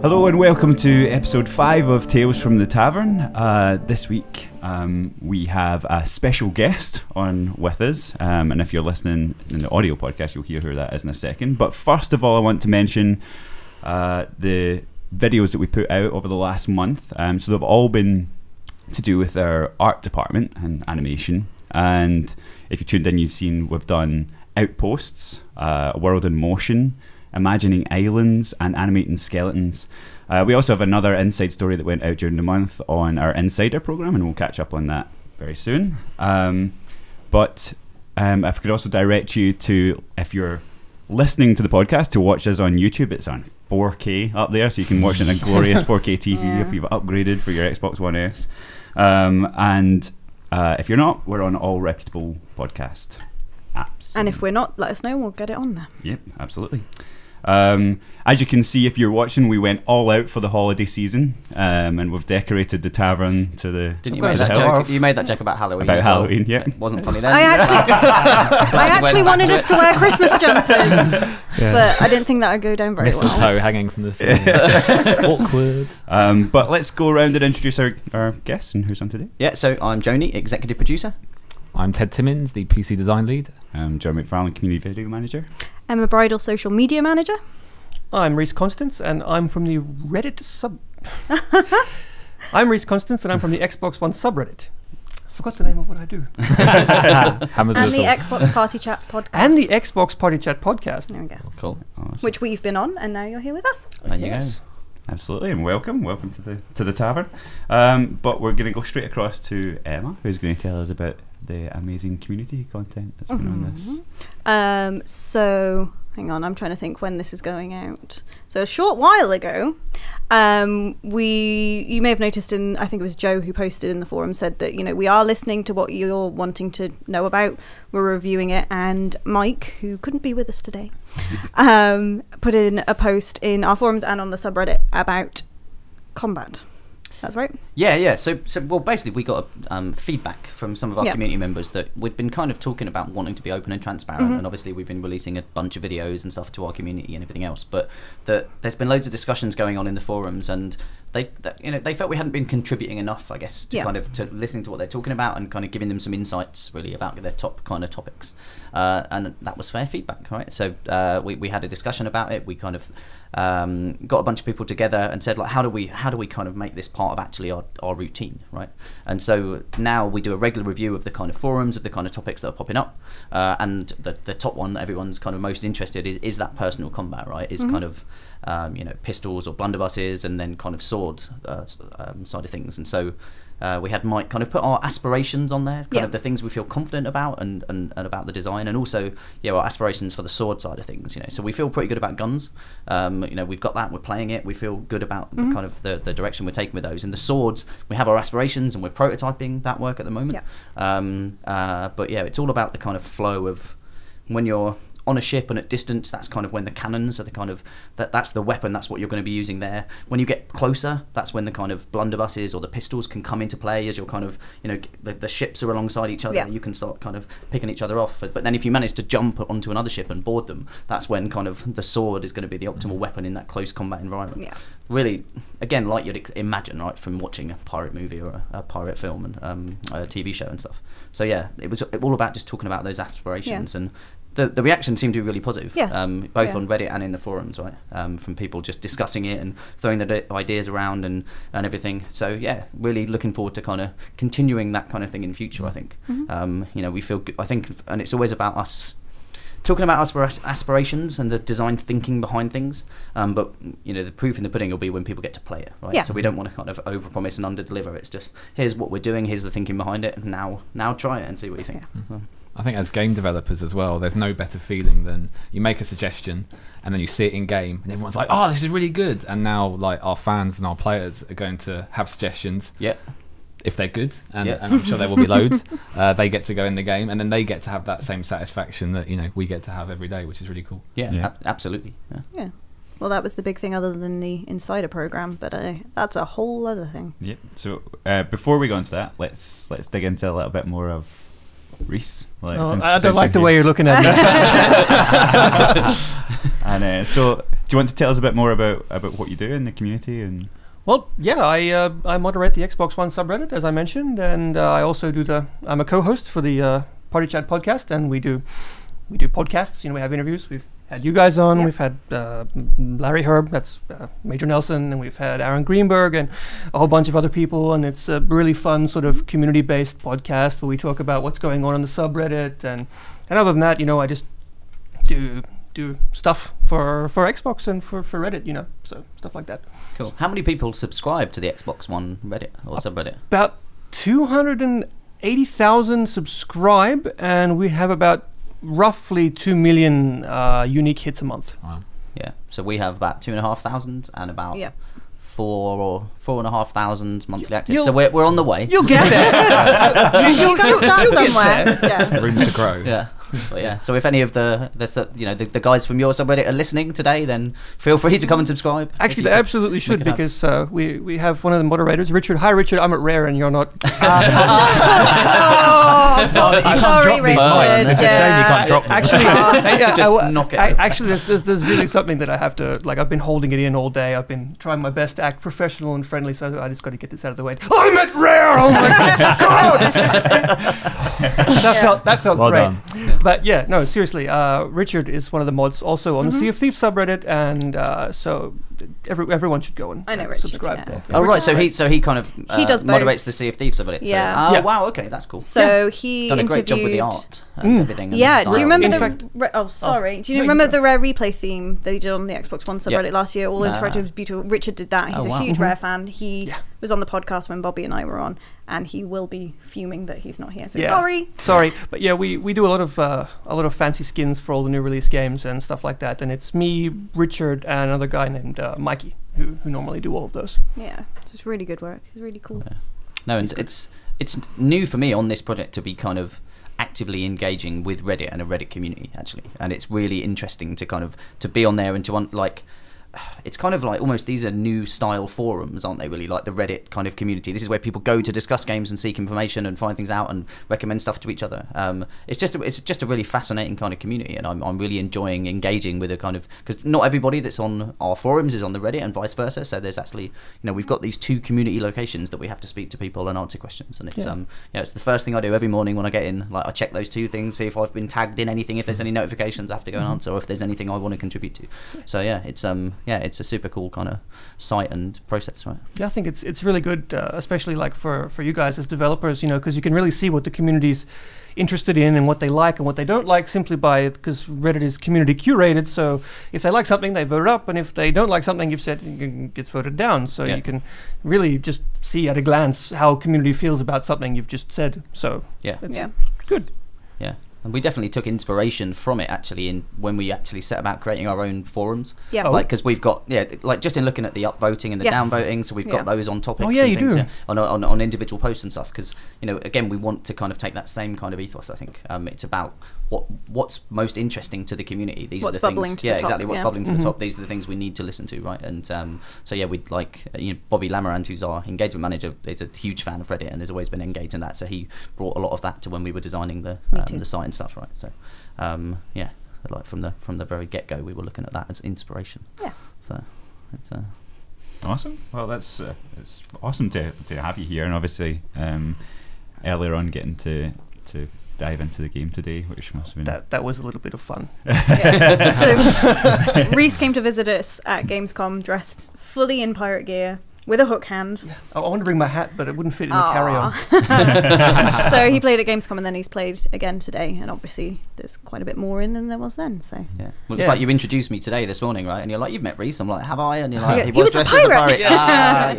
Hello and welcome to episode 5 of Tales from the Tavern. This week we have a special guest on with us, and if you're listening in the audio podcast you'll hear who that is in a second. But first of all I want to mention the videos that we put out over the last month. So they've all been to do with our art department and animation, and if you tuned in you've seen we've done Outposts, A World in Motion, Imagining Islands, and Animating Skeletons. We also have another inside story that went out during the month on our Insider program, and we'll catch up on that very soon. But if I could also direct you to, if you're listening to the podcast, to watch us on YouTube. It's on 4K up there, so you can watch it in a glorious 4K TV if you've upgraded for your Xbox One S. And if you're not, we're on all reputable podcast apps. And if we're not, let us know, we'll get it on there. Yep, absolutely. As you can see if you're watching, we went all out for the holiday season, and we've decorated the tavern to the... Didn't you make that joke? You made that joke about Halloween. About Halloween, yeah. It wasn't funny then. I actually wanted us to wear Christmas jumpers, but I didn't think that would go down very well. Mistletoe hanging from the ceiling. Awkward. But let's go around and introduce our guests and who's on today. Yeah, so I'm Joni, executive producer. I'm Ted Timmins, the PC design lead. I'm Joe McFarlane, community video manager. Emma Bridal, social media manager. I'm Rhys Constance, and I'm from the Reddit I'm Rhys Constance, and I'm from the Xbox One subreddit. Forgot the name of what I do. And the Xbox Party Chat podcast. And the Xbox Party Chat podcast. There we go. Cool. Awesome. Which we've been on, and now you're here with us. There you go. Absolutely, and welcome to the tavern. But we're going to go straight across to Emma, who's going to tell us about the amazing community content that's been on this. So hang on, I'm trying to think when this is going out. So a short while ago, you may have noticed, I think it was Joe who posted in the forum, said that, we are listening to what you're wanting to know about. We're reviewing it, and Mike, who couldn't be with us today, put in a post in our forums and on the subreddit about combat. That's right. Yeah. So well, basically, we got feedback from some of our community members that we'd been kind of talking about wanting to be open and transparent, and obviously we've been releasing a bunch of videos and stuff to our community and everything else. But there's been loads of discussions going on in the forums, and they felt we hadn't been contributing enough, I guess, to kind of to listening to what they're talking about and kind of giving them some insights really about their top kind of topics. And that was fair feedback, right? So we had a discussion about it. We kind of got a bunch of people together and said, like, how do we kind of make this part of actually our routine, right? And so now we do a regular review of the kind of forums, of the kind of topics that are popping up, and the top one that everyone's kind of most interested in is that personal combat, right? Is kind of pistols or blunderbusses, and then kind of sword side of things. And so we had Mike kind of put our aspirations on there, kind of the things we feel confident about, and about the design, and also our aspirations for the sword side of things. So we feel pretty good about guns. We've got that, we're playing it, we feel good about the kind of the direction we're taking with those. And the swords, we have our aspirations and we're prototyping that work at the moment. But it's all about the kind of flow of when you're on a ship and at distance, that's kind of when the cannons are the kind of that's the weapon, that's what you're going to be using there. When you get closer, that's when the kind of blunderbusses or the pistols can come into play, as you're kind of the ships are alongside each other. You can start kind of picking each other off. But then if you manage to jump onto another ship and board them, that's when kind of the sword is going to be the optimal weapon in that close combat environment. Really, again, like you'd imagine, right, from watching a pirate movie or a pirate film and a TV show and stuff. So it was all about just talking about those aspirations, and the reaction seemed to be really positive, both on Reddit and in the forums, right? From people just discussing it and throwing their ideas around and everything. So really looking forward to kind of continuing that kind of thing in the future. I think we feel good, I think, and it's always about us talking about aspirations and the design thinking behind things, but the proof in the pudding will be when people get to play it, right? So we don't want to kind of overpromise and underdeliver. It's just, here's what we're doing, here's the thinking behind it, and now try it and see what you think. I think as game developers as well, there's no better feeling than you make a suggestion and then you see it in game and everyone's like, oh, this is really good. And now like our fans and our players are going to have suggestions. If they're good, and I'm sure there will be loads, they get to go in the game, and then they get to have that same satisfaction that we get to have every day, which is really cool. Absolutely. Well, that was the big thing other than the Insider program, but that's a whole other thing. So before we go into that, let's dig into a little bit more of Rhys. I don't like the way you're looking at me. And so you want to tell us a bit more about what you do in the community? And Well, yeah, I moderate the Xbox One subreddit, as I mentioned, and I also I'm a co-host for the Party Chat podcast, and we do podcasts. We have interviews. We've had you guys on. We've had Larry Herb, that's Major Nelson, and we've had Aaron Greenberg and a whole bunch of other people. And it's a really fun sort of community-based podcast where we talk about what's going on the subreddit. And other than that, I just do stuff for Xbox and for Reddit, so stuff like that. Cool. How many people subscribe to the Xbox One Reddit or subreddit? About 280,000 subscribe, and we have about roughly 2 million unique hits a month. Wow. Yeah. So we have about 2,500 and about Yeah. 4,500 monthly active. So we're on the way. You'll get there. You've got to start somewhere. Yeah. Room to grow. Yeah. But yeah, so if any of the guys from your subreddit are listening today, then feel free to come and subscribe. Actually, they absolutely should, because we have one of the moderators, Richard. Hi, Richard. I'm at Rare, and you're not. Sorry, Richard. It's a shame you can't drop me. Actually, Just knock it out. Actually, there's really something that I have to I've been holding it in all day. I've been trying my best to act professional and friendly, so I just got to get this out of the way. I'm at Rare. Oh my god! that felt Well great. done. But yeah, no, seriously. Richard is one of the mods also on the Sea of Thieves subreddit, and so everyone should go and I know Richard, subscribe. yeah. Oh right, so he kind of He does both. moderates the Sea of Thieves subreddit. Yeah. So, Yeah. wow, okay, that's cool. So he Done a interviewed. great job with the art and everything. And Yeah, the do you style. remember In the? fact- Sorry. Do you no, you remember go. the Rare Replay theme they did on the Xbox One subreddit Yeah. last year? All Nah. interactive was beautiful. Richard did that. He's Oh, a wow. huge Rare fan. He Yeah. was on the podcast when Bobby and I were on, and he will be fuming that he's not here. So Yeah. sorry. But yeah, we do a lot of fancy skins for all the new release games and stuff like that, and it's me, Richard, and another guy named Mikey who normally do all of those. Yeah, it's just really good work. It's really cool. No, and it's new for me on this project to be kind of actively engaging with Reddit and a Reddit community actually, and it's really interesting to kind of to be on there and to it's kind of like almost these are new style forums, aren't they, really, like the Reddit kind of community. This is where people go to discuss games and seek information and find things out and recommend stuff to each other. It's just a really fascinating kind of community, and I'm really enjoying engaging with a kind of, because not everybody that's on our forums is on the Reddit and vice versa, so there's actually, we've got these two community locations that we have to speak to people and answer questions, and it's it's the first thing I do every morning when I get in. Like, I check those two things, see if I've been tagged in anything, if there's any notifications I have to go and answer, or if there's anything I want to contribute to. So yeah, it's a super cool kind of site and process, right? Yeah, I think it's really good, especially like for you guys as developers, because you can really see what the community's interested in and what they like and what they don't like simply because Reddit is community curated. So if they like something, they vote it up, and if they don't like something you've said, it gets voted down. So you can really just see at a glance how community feels about something you've just said. So it's good. Yeah. And we definitely took inspiration from it actually when we actually set about creating our own forums. Yeah. Like, because we've got, like just in looking at the upvoting and the downvoting, so we've got those on topics. Oh, yeah, and you things, do. On individual posts and stuff. Because, again, we want to kind of take that same kind of ethos, I think. It's about what's most interesting to the community. These What's are the bubbling things. to the top, exactly. What's yeah. bubbling to the top. These are the things we need to listen to, right? And so yeah, we'd like Bobby Lamarand, who's our engagement manager, is a huge fan of Reddit and has always been engaged in that. So he brought a lot of that to when we were designing the site and stuff, right? So like from the very get go, we were looking at that as inspiration. Yeah. So it's awesome. Well, that's it's awesome to have you here, and obviously earlier on getting to dive into the game today, which must have been that was a little bit of fun. So Reese came to visit us at Gamescom dressed fully in pirate gear with a hook hand. I want to bring my hat, but it wouldn't fit in the carry-on. So he played at Gamescom, and then he's played again today, and obviously there's quite a bit more in than there was then. So yeah, well, it's like you introduced me today this morning, right? And you're like, "You've met Reese." I'm like, "Have I?" And you're like, He "He was was a dressed as a pirate." pirate."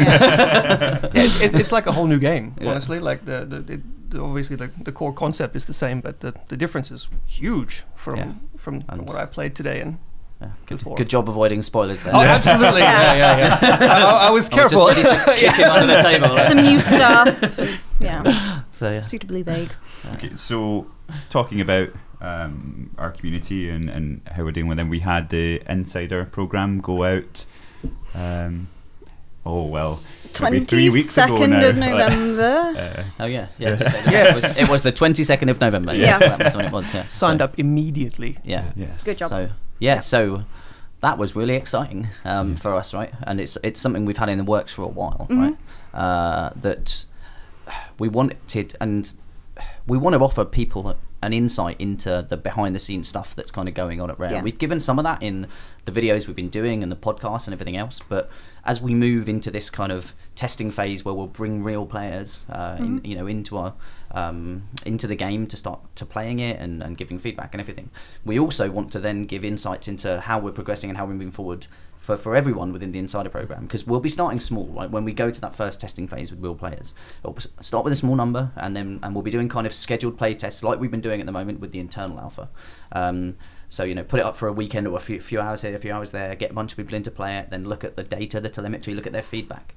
It's like a whole new game, honestly. Like obviously the core concept is the same, but the difference is huge from what I played today and. Good job avoiding spoilers there. Oh, absolutely. Yeah. I was careful. I was just ready to kick him under the table. some new stuff. So, Suitably vague. Okay, so talking about our community and how we're doing with them, we had the Insider program go out. 3 weeks ago now. 22nd of November. Yes. It was the 22nd of November. Yeah. That was when it was. Yeah. Signed up immediately. Yeah. Yes. Good job. So that was really exciting for us, right? And it's something we've had in the works for a while, right? That we wanted, and we want to offer people an insight into the behind the scenes stuff that's kind of going on at Rare. We've given some of that in the videos we've been doing and the podcasts and everything else, but as we move into this kind of testing phase where we'll bring real players into our into the game to start to playing it and giving feedback and everything, we also want to then give insights into how we're progressing and how we're moving forward for everyone within the Insider program, because we'll be starting small, right? When we go to that first testing phase with real players, we'll start with a small number, and we'll be doing kind of scheduled play tests like we've been doing at the moment with the internal alpha. So, put it up for a weekend or a few hours here, a few hours there, get a bunch of people in to play it, then look at the data, the telemetry, look at their feedback.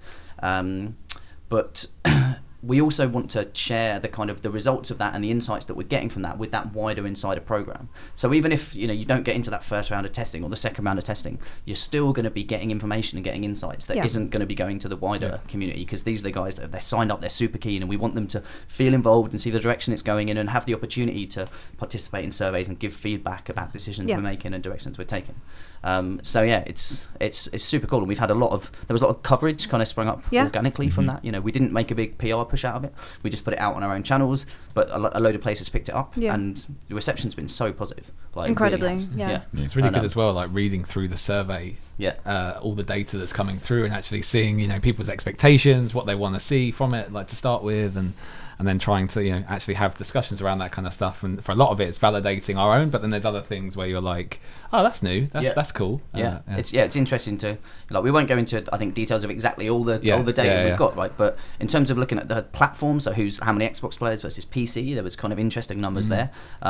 But we also want to share the kind of the results of that and the insights that we're getting from that with that wider Insider program. So even if you don't get into that first round of testing or the second round of testing, you're still going to be getting information and getting insights that isn't going to be going to the wider community, because these are the guys that they're signed up, they're super keen, and we want them to feel involved and see the direction it's going in and have the opportunity to participate in surveys and give feedback about decisions we're making and directions we're taking. So yeah, it's super cool, and we've had there was a lot of coverage kind of sprung up organically from that. We didn't make a big PR push out of it. We just put it out on our own channels, but a load of places picked it up, and the reception's been so positive. Like, incredibly, really yeah, it's really good as well. Like reading through the survey, all the data that's coming through, and actually seeing people's expectations, what they want to see from it, like to start with, and then trying to actually have discussions around that kind of stuff. And for a lot of it, it's validating our own, but then there's other things where you're like, oh, that's new, that's cool. It's interesting to, like, we won't go into I think details of exactly all the data we've got, right? But in terms of looking at the platform, so how many Xbox players versus PC, there was kind of interesting numbers there,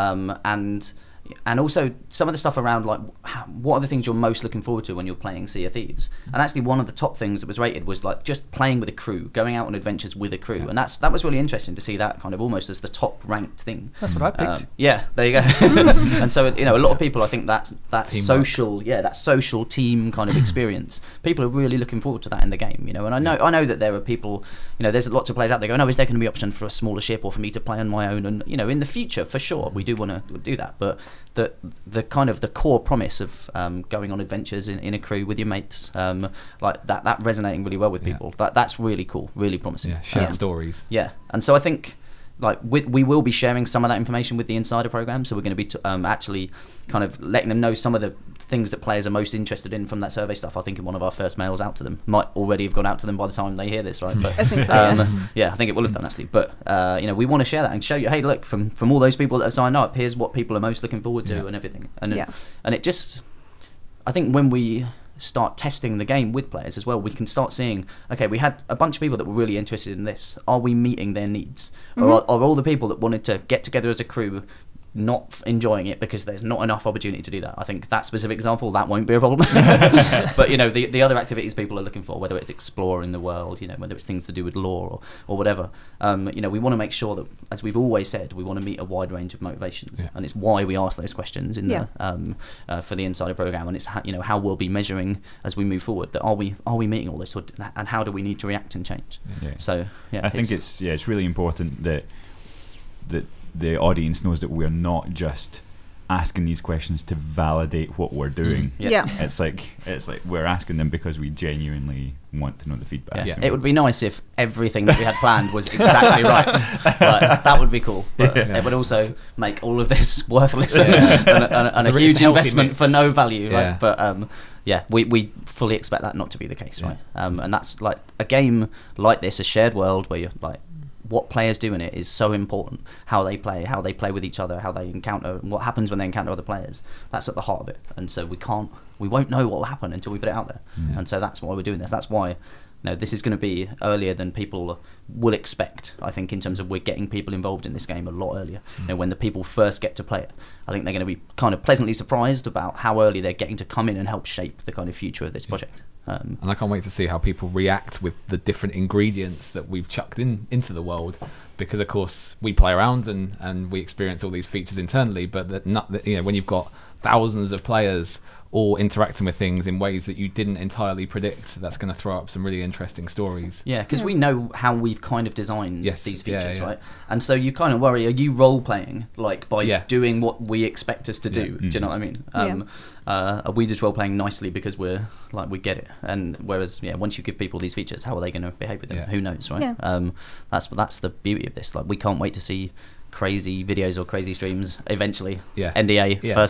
and also some of the stuff around, like, what are the things you're most looking forward to when you're playing Sea of Thieves? And actually one of the top things that was rated was like just playing with a crew, going out on adventures with a crew, and that was really interesting to see that kind of almost as the top ranked thing. That's what I picked. There you go. And so a lot of people, I think that social that social team kind of experience, people are really looking forward to that in the game, and I know that there are people, there's lots of players out there going, is there going to be option for a smaller ship or for me to play on my own? And in the future, for sure, we do want to do that, but the kind of the core promise of going on adventures in a crew with your mates, like that resonating really well with people. That's really cool, really promising. Shared stories. And so I think, like, we will be sharing some of that information with the Insider program, so we're going to be actually kind of letting them know some of the things that players are most interested in from that survey stuff. I think in one of our first mails out to them might already have gone out to them by the time they hear this, right? But I think so, I think it will have done, actually. But we want to share that and show you, hey, look, from all those people that have signed up, here's what people are most looking forward to and everything. And it just, I think when we start testing the game with players as well, we can start seeing, okay, we had a bunch of people that were really interested in this. Are we meeting their needs? Or are all the people that wanted to get together as a crew not enjoying it because there's not enough opportunity to do that? I think that specific example, that won't be a problem. But the other activities people are looking for, whether it's exploring the world, whether it's things to do with lore or whatever, we want to make sure that, as we've always said, we want to meet a wide range of motivations, and it's why we ask those questions in the for the Insider program, and it's how we'll be measuring as we move forward, that are we meeting all this, and how do we need to react and change. So I think it's really important that the audience knows that we're not just asking these questions to validate what we're doing. It's like we're asking them because we genuinely want to know the feedback. It would be nice if everything that we had planned was exactly right. That would be cool, but it would also make all of this worthless and a huge investment for no value, right? But we fully expect that not to be the case, right? And that's, like, a game like this, a shared world where you're like, what players do in it is so important. How they play with each other, how they encounter, what happens when they encounter other players. That's at the heart of it. And so we won't know what will happen until we put it out there. And so that's why we're doing this. That's why this is going to be earlier than people will expect, I think, in terms of we're getting people involved in this game a lot earlier. When the people first get to play it, I think they're going to be kind of pleasantly surprised about how early they're getting to come in and help shape the kind of future of this project. And I can't wait to see how people react with the different ingredients that we've chucked into the world, because of course we play around and we experience all these features internally, but when you've got thousands of players all interacting with things in ways that you didn't entirely predict. That's going to throw up some really interesting stories. Yeah, because we know how we've kind of designed these features, yeah. right? And so you kind of worry, are you role-playing, like, by doing what we expect us to do? Yeah. Do you know what I mean? Are we just role-playing nicely because we're, like, we get it? And whereas, once you give people these features, how are they going to behave with them? Who knows, right? Yeah. That's the beauty of this. Like, we can't wait to see crazy videos or crazy streams eventually. NDA first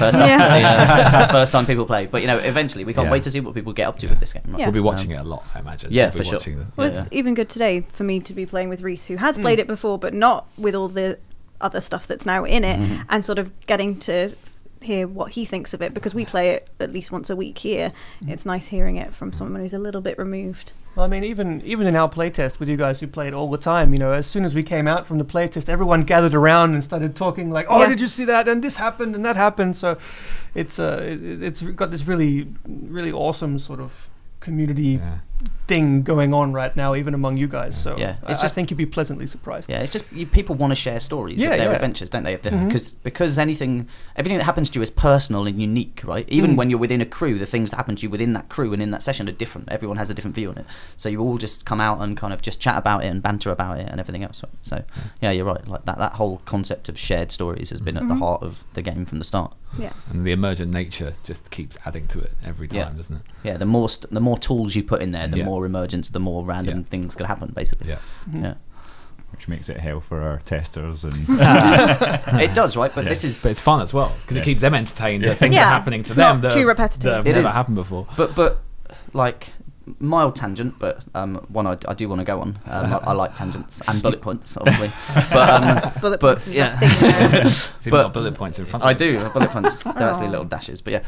time people play, but eventually we can't wait to see what people get up to with this game, right? We'll be watching it a lot, I imagine. For sure. It was even good today for me to be playing with Reese, who has played it before but not with all the other stuff that's now in it, and sort of getting to hear what he thinks of it, because we play it at least once a week here. It's nice hearing it from someone who's a little bit removed. Well, I mean, even in our playtest with you guys who play it all the time, as soon as we came out from the playtest, everyone gathered around and started talking like, "Oh, did you see that? And this happened, and that happened." So, it's got this really, really awesome sort of community thing going on right now, even among you guys. So I think you'd be pleasantly surprised. Yeah, it's just people want to share stories of their adventures, don't they? Because everything that happens to you is personal and unique, right? Even when you're within a crew, the things that happen to you within that crew and in that session are different. Everyone has a different view on it. So you all just come out and kind of just chat about it and banter about it and everything else. Right? So you're right. Like that whole concept of shared stories has been at the heart of the game from the start. Yeah. And the emergent nature just keeps adding to it every time, doesn't it? Yeah, the more tools you put in there, the more emergence, the more random things could happen, basically. Yeah. Which makes it hell for our testers and it does, right? But but it's fun as well because it keeps them entertained. The things are happening to them not too repetitive. that have never happened before. But like, mild tangent, but one I do want to go on. I like tangents and bullet points, obviously. But bullet points is a thing now. So you've got bullet points in front of I do, bullet points. They're actually little dashes, but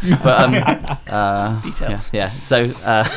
But details. So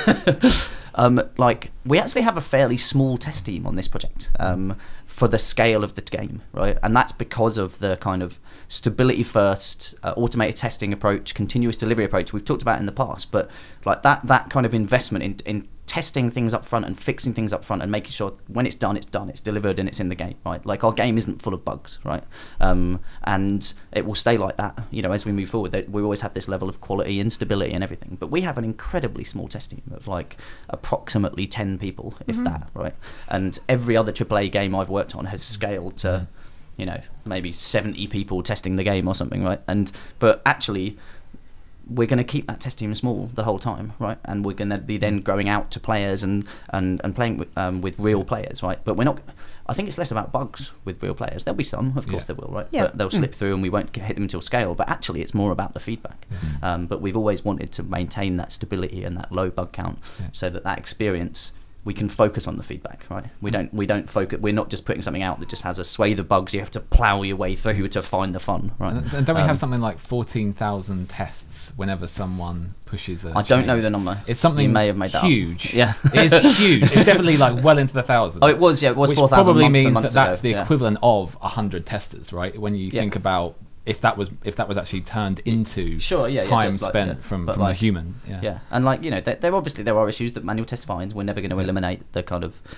like, we actually have a fairly small test team on this project for the scale of the game, right? And that's because of the kind of stability first, automated testing approach, continuous delivery approach we've talked about in the past. But like that kind of investment in testing things up front and fixing things up front and making sure when it's done, it's delivered, and it's in the game, right? Like, our game isn't full of bugs, right? And it will stay like that, as we move forward. That we always have this level of quality and stability and everything. But we have an incredibly small test team of like approximately 10 people, if that, right? And every other AAA game I've worked on has scaled to, maybe 70 people testing the game or something, right? But actually, we're going to keep that test team small the whole time, right? And we're going to be then growing out to players and playing with real players, right? But we're not. I think it's less about bugs with real players. There'll be some, of course there will, right? Yeah. But they'll slip through and we won't hit them until scale. But actually, it's more about the feedback. But we've always wanted to maintain that stability and that low bug count, so that experience, we can focus on the feedback, right? We don't focus. We're not just putting something out that just has a swathe of bugs you have to plow your way through to find the fun, right? And don't we have something like 14,000 tests whenever someone pushes a I don't change? know the number. It's something you may have made that huge. Up. Yeah, it's huge. It's definitely like well into the thousands. Oh, it was. Yeah, it was 4,000. Which probably means months that's ago. the equivalent of 100 testers, right? When you think about if that was actually turned into time spent from a human. Yeah, and like, there are issues that manual test finds. We're never going to eliminate the kind of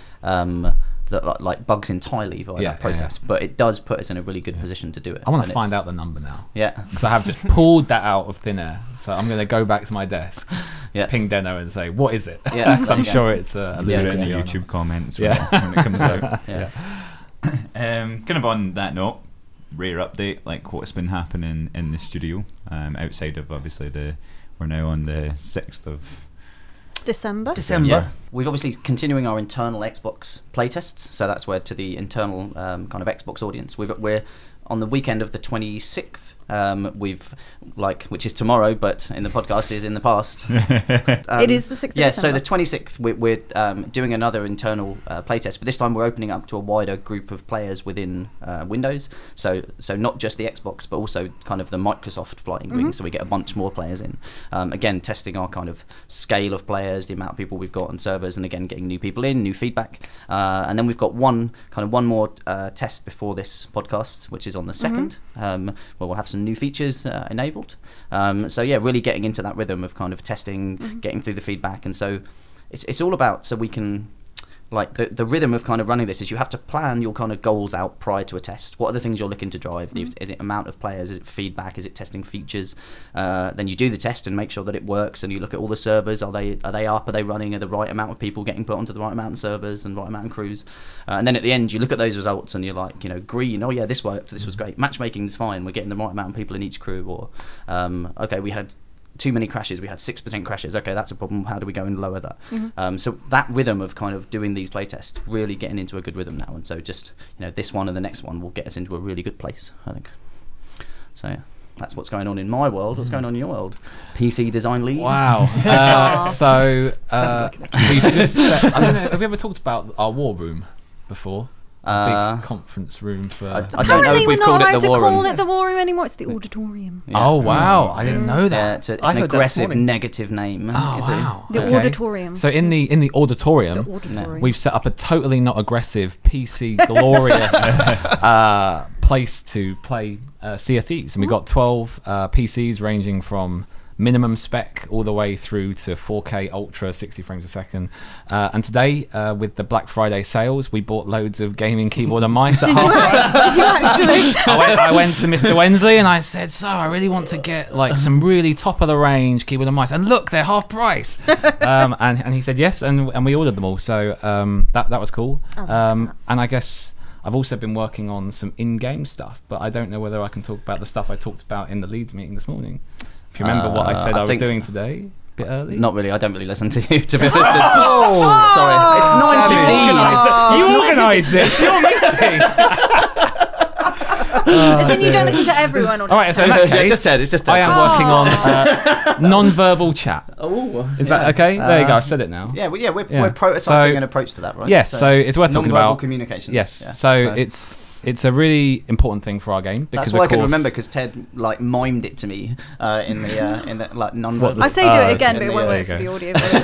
like bugs entirely via that process, but it does put us in a really good position to do it. I want to find out the number now. Yeah, because I have just pulled that out of thin air. So I'm going to go back to my desk, ping Deno and say, what is it? Yeah, because I'm sure it's a little bit in the YouTube comments when it comes out. Kind of on that note, rare update, like what's been happening in the studio, outside of obviously we're now on the 6th of December. Yeah. We've obviously continuing our internal Xbox playtests, so that's where to the internal kind of Xbox audience. We're on the weekend of the 26th. Which is tomorrow, but in the podcast is in the past. It is the 6th of December. So the 26th, we're doing another internal playtest, but this time we're opening up to a wider group of players within Windows. So not just the Xbox, but also kind of the Microsoft flying wing. So we get a bunch more players in. Again, testing our kind of scale of players, the amount of people we've got on servers, and again getting new people in, new feedback. And then we've got one more test before this podcast, which is on the 2nd, where we'll have some new features enabled. Really getting into that rhythm of kind of testing, getting through the feedback, and so it's all about so we can like the rhythm of kind of running this is you have to plan your kind of goals out prior to a test. What are the things you're looking to drive? Is it amount of players? Is it feedback? Is it testing features? Then you do the test and make sure that it works, and you look at all the servers. Are they up? Are they running? Are the right amount of people getting put onto the right amount of servers and right amount of crews? And then at the end you look at those results and you're like, green, oh yeah, this worked, this was great. Matchmaking's fine, we're getting the right amount of people in each crew. Or okay, we had too many crashes, we had 6% crashes, okay, that's a problem, how do we go and lower that? So that rhythm of kind of doing these playtests, really getting into a good rhythm now, and so just this one and the next one will get us into a really good place, I think. So yeah, that's what's going on in my world. What's going on in your world? PC design lead. Wow. We've just set, I don't know, have we ever talked about our war room before? Big conference room for. I don't know if we've called it the war room. We're not allowed to call it the war room anymore. It's the auditorium. Yeah. Oh wow! I didn't know that. Yeah, it's an aggressive, negative name. Oh wow! The auditorium. So in the auditorium, we've set up a totally not aggressive, PC glorious place to play Sea of Thieves, and we've got 12 PCs ranging from minimum spec all the way through to 4K Ultra 60 frames a second. And today, with the Black Friday sales, we bought loads of gaming keyboard and mice at half price. Did you actually? I went to Mr. Wensley and I said, so I really want to get like some really top of the range keyboard and mice, and look, they're half price. And he said yes, and we ordered them all. So that was cool. And I guess I've also been working on some in-game stuff, but I don't know whether I can talk about the stuff I talked about in the Leeds meeting this morning. If you remember what I said I was doing today, a bit early. Not really. I don't really listen to you, to be honest. Sorry. It's 9:15. You organised it. It's your meeting. As in you don't listen to everyone? Or all right, so in that case, it's just I am working on non-verbal chat. Oh, is that okay? There you go. I said it now. Yeah, we're prototyping an approach to that, right? Yes, so it's worth talking about. Non-verbal communications. Yes, yeah. So it's a really important thing for our game, because that's why I can remember, because Ted like mimed it to me in the like non-verbal. I say do it again, but it won't work for the audio version.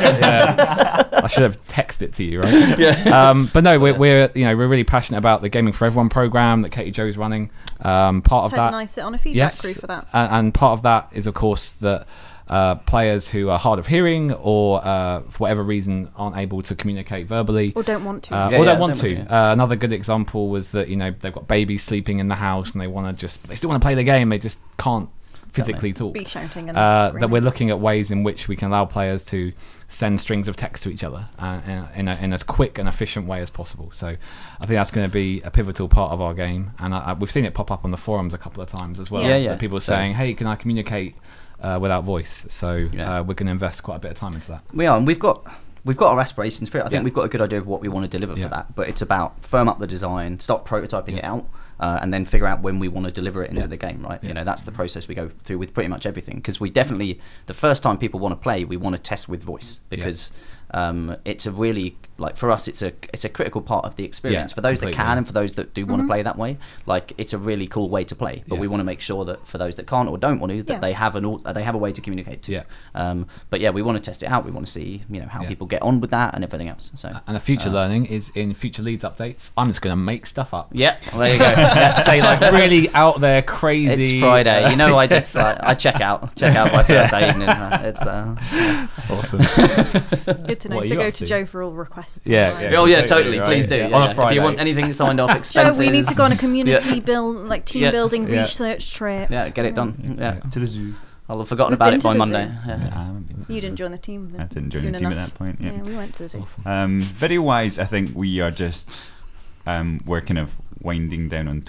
I should have texted it to you, right? Yeah. But no, we're really passionate about the Gaming for Everyone program that Katie Jo's running. Part of Ted that, and I sit on a feedback crew for that. And part of that is, of course, that players who are hard of hearing or for whatever reason aren't able to communicate verbally or don't want to another good example was that they've got babies sleeping in the house and they still want to play the game, they just can't physically talk, be shouting and that we're looking at ways in which we can allow players to send strings of text to each other in as quick and efficient way as possible. So I think that's going to be a pivotal part of our game, and we've seen it pop up on the forums a couple of times as well. That people are saying, hey, can I communicate without voice? So we're going to invest quite a bit of time into that. We are, and we've got our aspirations for it. I think we've got a good idea of what we want to deliver for that, but it's about firm up the design, start prototyping it out, and then figure out when we want to deliver it into the game, right? That's the process we go through with pretty much everything, because we definitely, the first time people want to play, we want to test with voice, because it's a really, like, for us, it's a critical part of the experience. For those that can and for those that do want to play that way, like, it's a really cool way to play, but we want to make sure that for those that can't or don't want to, that they have a way to communicate to. But we want to test it out. We want to see how people get on with that and everything else. So and the future learning is in future Leeds updates. I'm just going to make stuff up. Well, there you go. Say like really out there crazy. It's Friday. I just I check out by Thursday evening. It's awesome. Good to know. So go to Joe for all requests. Totally. Please do. On a Friday. If you want anything signed off, expenses. Joe, we need to go on a community team building research trip. Yeah, get it done. Yeah, to the zoo. I'll have forgotten about it by Monday. You didn't join the team then. I didn't join the team at that point. Yeah, we went to the zoo. Awesome. Video wise, I think we are just we're kind of winding down on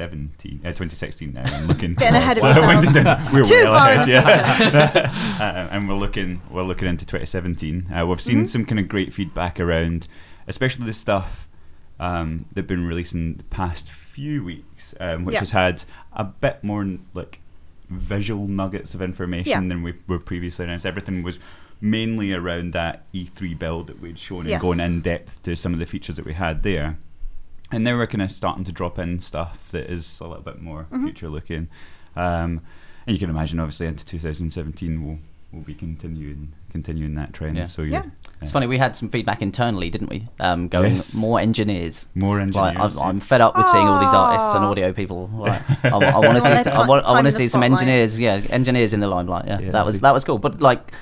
2016 now and looking getting ahead of ourselves. We're too far ahead, and we're looking into 2017. We've seen some kind of great feedback around, especially the stuff that've been released in the past few weeks, which has had a bit more like visual nuggets of information than we were previously announced. Everything was mainly around that E3 build that we'd shown and going in depth to some of the features that we had there. And now we're kind of starting to drop in stuff that is a little bit more future looking. And you can imagine, obviously, into 2017 we'll be continuing that trend. So it's funny, we had some feedback internally, didn't we? Going more engineers. Like, I'm fed up with seeing all these artists and audio people. Like, I want to see some engineers. Engineers in the limelight. That was cool. But like,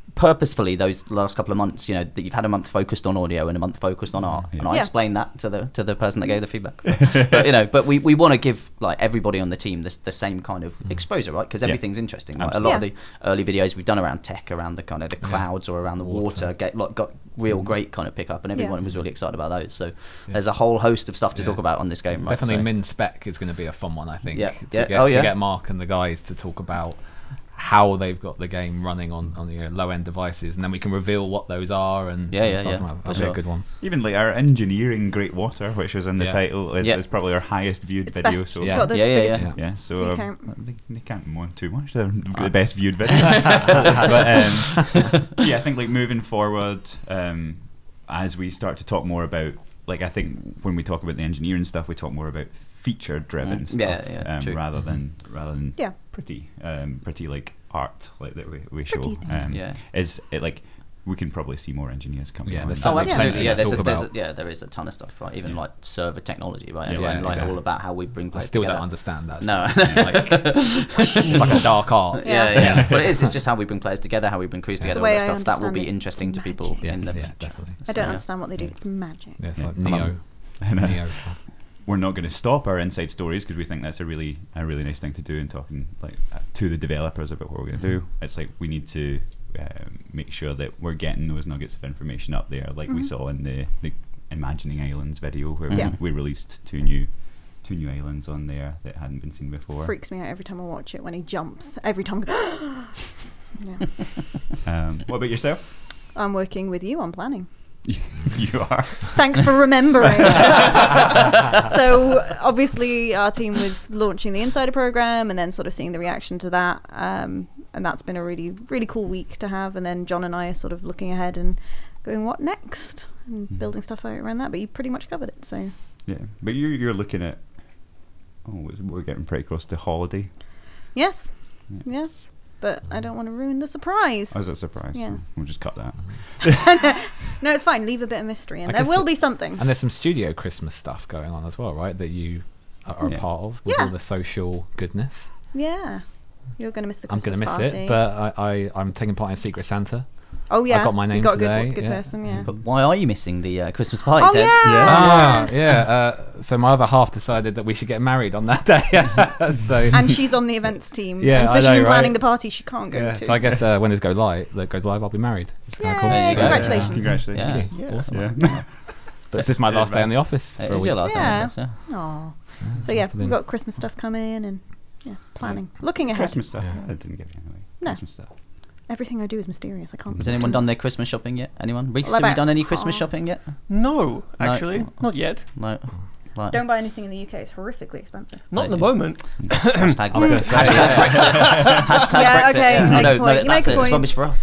purposefully those last couple of months, you know, that you've had a month focused on audio and a month focused on art, and I explained that to the person that gave the feedback. But you know, but we want to give like everybody on the team the same kind of exposure, right? Because everything's interesting. Like, a lot of the early videos we've done around tech, around the kind of the clouds or around the water, got real great kind of pickup, and everyone was really excited about those. So there's a whole host of stuff to talk about on this game. Right? Definitely, Min Spec is going to be a fun one, I think. To get Mark and the guys to talk about how they've got the game running on low end devices, and then we can reveal what those are. And that'll be a good one. Even like our engineering Great Water, which was in the title, is probably our highest viewed video. So So they can't moan too much. They're the best viewed video. But I think like moving forward, as we start to talk more about, like, I think when we talk about the engineering stuff, we talk more about feature-driven stuff rather than pretty like art like that we show. Is it like we can probably see more engineers coming on. Absolutely. There is a ton of stuff, right? Even like server technology, right? All about how we bring players together. Don't understand that. No, it's like a dark art. But it's just how we bring players together, how we bring crews together. All that stuff that will be interesting to people in the future. Definitely. I don't understand what they do. It's magic. Yeah, it's like Neo stuff. We're not going to stop our inside stories because we think that's a really nice thing to do, and talking like to the developers about what we're going to do. It's like we need to make sure that we're getting those nuggets of information up there, like we saw in the Imagining Islands video, where we released two new islands on there that hadn't been seen before. Freaks me out every time I watch it when he jumps. Every time. What about yourself? I'm working with you on planning. You are. Thanks for remembering. So obviously our team was launching the Insider program and then sort of seeing the reaction to that, and that's been a really, really cool week to have. And then John and I are sort of looking ahead and going, what next, and building stuff out around that. But you pretty much covered it. So but you're looking at we're getting pretty close to holiday. Yes. But I don't want to ruin the surprise. Oh, is it a surprise? Yeah. We'll just cut that. No, it's fine. Leave a bit of mystery, and there will be something. And there's some studio Christmas stuff going on as well, right? That you are a part of with all the social goodness. Yeah. You're going to miss the Christmas party. I'm going to miss it, but I'm taking part in Secret Santa. Oh yeah, I got my name today. Good person, yeah. But why are you missing the Christmas party? Oh Ted? So my other half decided that we should get married on that day. And she's on the events team. Yeah, and so she's been planning the party she can't go to. So I guess when this goes live, I'll be married. Yay, congratulations! Congratulations! Yeah. Awesome. But this is my last day in the office. It is your last day in the office. Aww. So we've got Christmas stuff coming and planning, looking ahead. Christmas stuff. I didn't give you away. No. Christmas stuff. Everything I do is mysterious. I can't. Has anyone done their Christmas shopping yet? Anyone? Reese, have you done any Christmas shopping yet? No, actually, not yet. No. Right. Don't buy anything in the UK. It's horrifically expensive. Not at the moment. Hashtag Brexit. Hashtag Brexit. Okay, that's it. It's rubbish for us.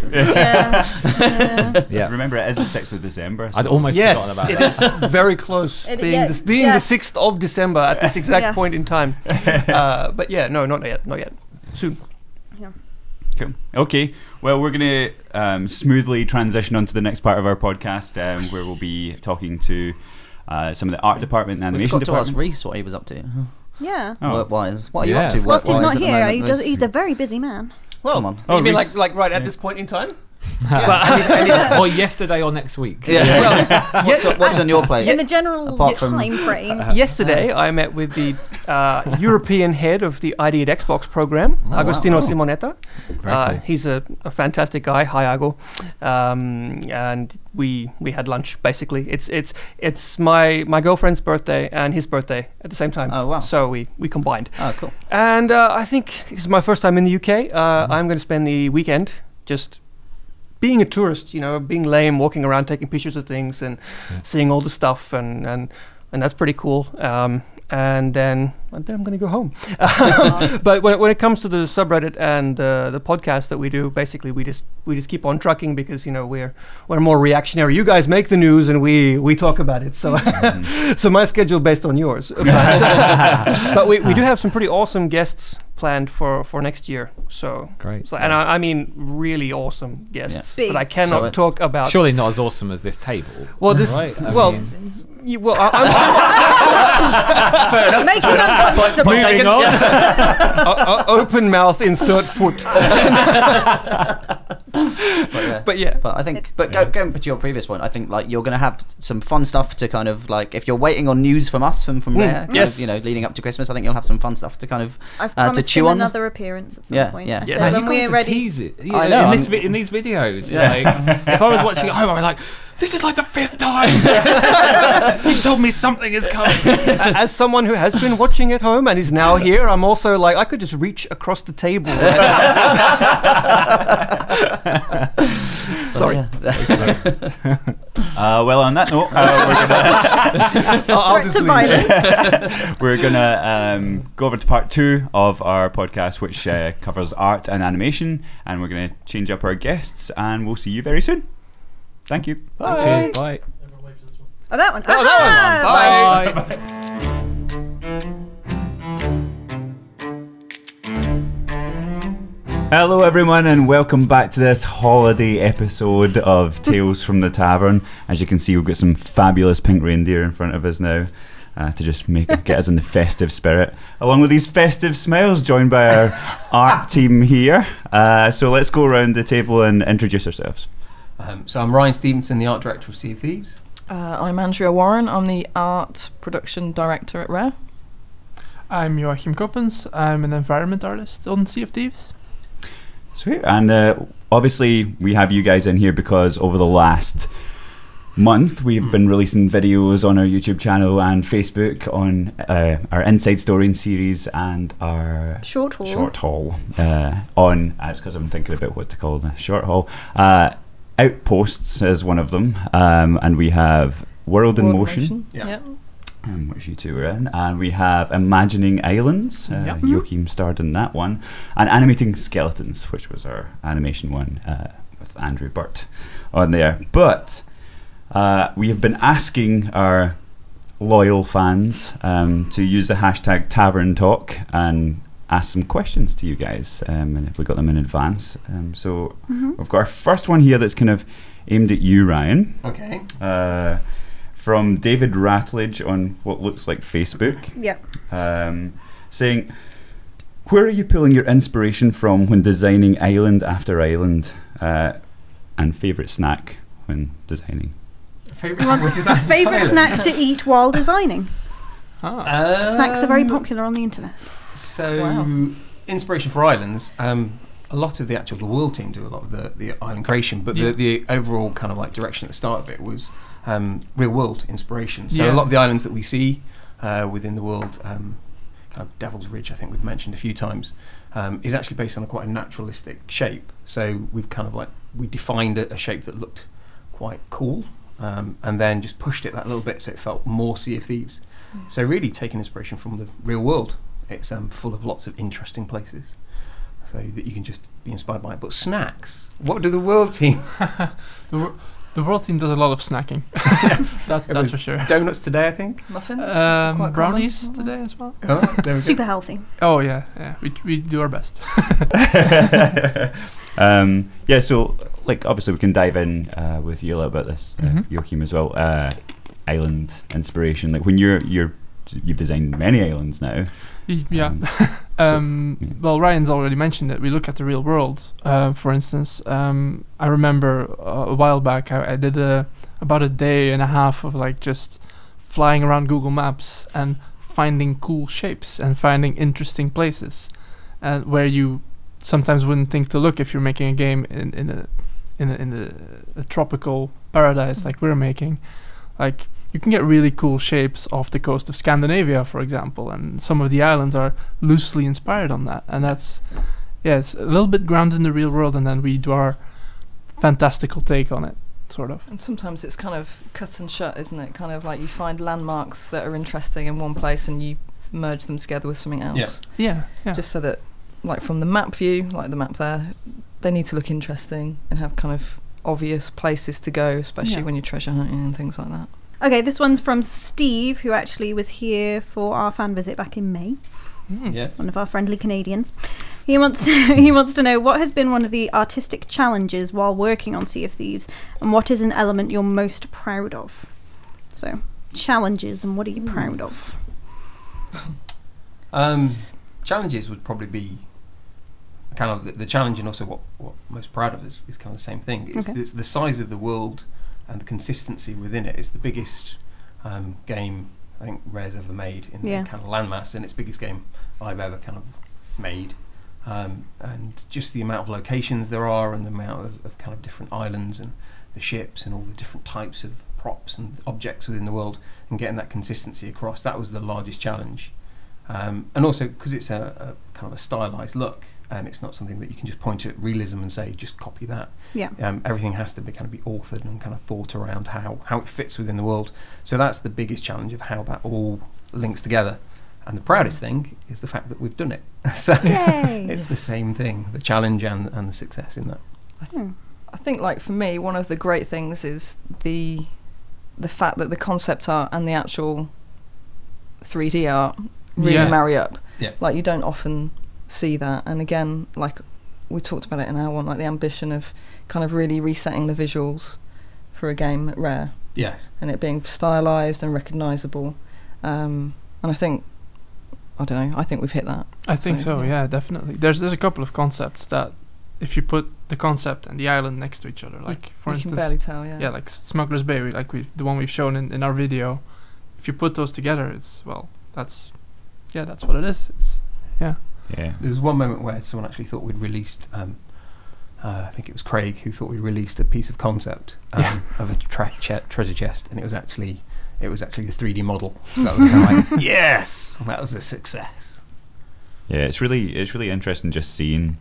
Yeah. Remember, it is the 6th of December. So I'd almost forgotten about it. Yes, it is very close. Being the 6th of December at this exact point in time. But not yet. Soon. Yeah. Cool. Okay. Well, we're going to smoothly transition on to the next part of our podcast, where we'll be talking to some of the art department and animation department. We've got to ask Reese what he was up to. Yeah. Work-wise. What are you up to? Whilst he's not here, he's a very busy man. Well, come on. You mean like right at this point in time? Or yesterday or next week. What's on your plate? In the general time frame. Yesterday, I met with the European head of the ID at Xbox program, Agostino Simonetta. Cool. He's a fantastic guy. Hi, Ago. And we had lunch. Basically, it's my girlfriend's birthday and his birthday at the same time. Oh wow! So we combined. Oh cool. And I think this is my first time in the UK. I'm going to spend the weekend just being a tourist, being lame, walking around, taking pictures of things, and seeing all the stuff, and that's pretty cool. And then I'm going to go home. But when it comes to the subreddit and the podcast that we do, basically we just keep on trucking because we're more reactionary. You guys make the news and we talk about it. So so my schedule based on yours. But we do have some pretty awesome guests planned for next year. So great. And I mean really awesome guests. But I cannot talk about. Surely not as awesome as this table. Well, this right? Fair enough. Making uncomfortable. Moving on. Open mouth, insert foot. But yeah. But I think, going back to your previous point, I think like you're going to have some fun stuff to kind of like, if you're waiting on news from us from there, yes, leading up to Christmas, I think you'll have some fun stuff to kind of I've promised to chew him on. another appearance at some point. Yeah. Yes. So when we're ready, tease it. I know, in these videos. Like, if I was watching at home, I'd be like, this is like the 5th time. You told me something is coming. As someone who has been watching at home and is now here, I'm also like, I could just reach across the table. Sorry. Well, on that note, threats of violence. we're gonna go over to part 2 of our podcast, which covers art and animation, and we're gonna change up our guests, and we'll see you very soon. Thank you. Bye. Cheers. Bye. Oh, that one. Oh, that one. Bye. Hello everyone and welcome back to this holiday episode of Tales from the Tavern. As you can see, we've got some fabulous pink reindeer in front of us now to just get us in the festive spirit, along with these festive smiles, joined by our art team here. So let's go around the table and introduce ourselves. So I'm Ryan Stevenson, the art director of Sea of Thieves. I'm Andrea Warren. I'm the art production director at Rare. I'm Joachim Koppens. I'm an environment artist on Sea of Thieves. Sweet. And obviously we have you guys in here because over the last month we've been releasing videos on our YouTube channel and Facebook on our Inside Story series and our Short haul. On, that's because I'm thinking about what to call the short haul. Outposts is one of them, and we have World in Motion. Yeah. Which you two were in, and we have Imagining Islands. Joachim starred in that one, and Animating Skeletons, which was our animation one with Andrew Burt on there. But we have been asking our loyal fans to use the hashtag Tavern Talk and ask some questions to you guys, and if we got them in advance. So we've got our first one here that's kind of aimed at you, Ryan. Okay. From David Ratledge on what looks like Facebook. Yep. Saying, where are you pulling your inspiration from when designing island after island, and favourite snack when designing? Favourite snack to eat while designing. Snacks are very popular on the internet. So, inspiration for islands. A lot of the world team do a lot of the island creation, but the overall kind of like direction at the start of it was real world inspiration. So a lot of the islands that we see within the world, kind of Devil's Ridge, I think we've mentioned a few times, is actually based on quite a naturalistic shape. So we've kind of like, we defined a shape that looked quite cool, and then just pushed it that little bit so it felt more Sea of Thieves. So really taking inspiration from the real world. It's full of lots of interesting places, so that you can just be inspired by it. But snacks, what do the world team? The world team does a lot of snacking. That's for sure. Donuts today, I think. Muffins. Quite brownies common. today as well. Oh, there we go. Super healthy. Oh yeah. We do our best. So like obviously we can dive in with you a little bit this, Joachim as well. Island inspiration, like when you've designed many islands now. Yeah. Well, Ryan's already mentioned it. We look at the real world. For instance, I remember a while back I did about a day and a half of like just flying around Google Maps and finding cool shapes and finding interesting places, where you sometimes wouldn't think to look if you're making a game in a tropical paradise like we're making. Like, you can get really cool shapes off the coast of Scandinavia, for example, and some of the islands are loosely inspired on that. And that's, it's a little bit grounded in the real world, and then we do our fantastical take on it, sort of. And sometimes it's kind of cut and shut, isn't it? Kind of like you find landmarks that are interesting in one place and you merge them together with something else. Yeah. Just so that, like from the map view, like the map there, they need to look interesting and have kind of obvious places to go, especially when you're treasure hunting and things like that. Okay, this one's from Steve, who actually was here for our fan visit back in May. Yes. One of our friendly Canadians. He wants to know, what has been one of the artistic challenges while working on Sea of Thieves, and what is an element you're most proud of? So, challenges, and what are you proud of? Challenges would probably be kind of the challenge, and also what I'm most proud of is kind of the same thing. It's the size of the world and the consistency within it. It's the biggest game I think Rare's ever made in kind of landmass, and it's the biggest game I've ever kind of made. And just the amount of locations there are, and the amount of kind of different islands and the ships and all the different types of props and objects within the world, and getting that consistency across, that was the largest challenge. And also because it's a kind of a stylized look, and it's not something that you can just point at realism and say just copy that. Everything has to be kind of be authored and kind of thought around how it fits within the world. So that's the biggest challenge of how that all links together. And the proudest thing is the fact that we've done it. So it's the same thing, the challenge and the success in that. I think, like, for me, one of the great things is the fact that the concept art and the actual 3D art really marry up. Like, you don't often see that. And again, like we talked about it in our one, like the ambition of kind of really resetting the visuals for a game at Rare. Yes. And it being stylized and recognizable. And I think, I don't know, I think we've hit that. I think so, yeah, definitely. There's a couple of concepts that if you put the concept and the island next to each other, like for instance, you can barely tell, yeah, like Smuggler's Bay, the one we've shown in our video. If you put those together, it's that's what it is. It's yeah. There was one moment where someone actually thought we'd released. I think it was Craig who thought we released a piece of concept of a treasure chest, and it was actually the 3D model. So that was kind of like, yes, that was a success. Yeah, it's really interesting just seeing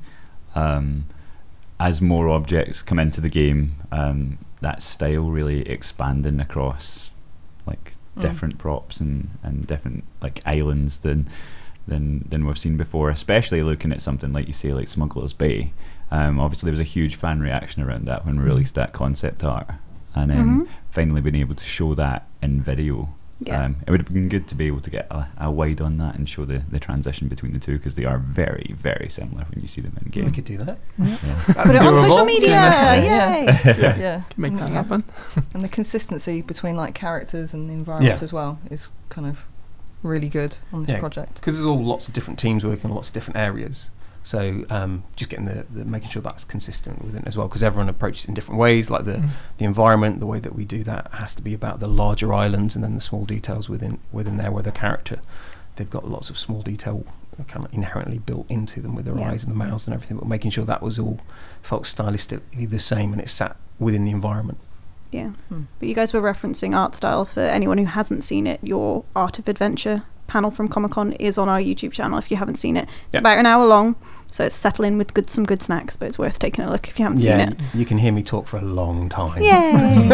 as more objects come into the game, that style really expanding across like different props and different like islands than we've seen before, especially looking at something like you say like Smuggler's Bay. Obviously there was a huge fan reaction around that when we released that concept art, and then finally being able to show that in video. It would have been good to be able to get a wide on that and show the transition between the two, because they are very, very similar when you see them in game. We could do that. Put it on social media. Yay! Make that happen. And the consistency between like characters and the environments as well is kind of really good on this project. Because there's all lots of different teams working on lots of different areas. So just getting the making sure that's consistent within it as well, because everyone approaches it in different ways. Like the environment, the way that we do that has to be about the larger islands, and then the small details within there, where the character, they've got lots of small detail kind of inherently built into them with their eyes and the mouths and everything. But making sure that was all felt stylistically the same and it sat within the environment. Yeah, but you guys were referencing art style. For anyone who hasn't seen it, your Art of Adventure panel from Comic-Con is on our YouTube channel if you haven't seen it. It's about an hour long, so it's settling with some good snacks, but it's worth taking a look if you haven't seen it. You can hear me talk for a long time. Yay!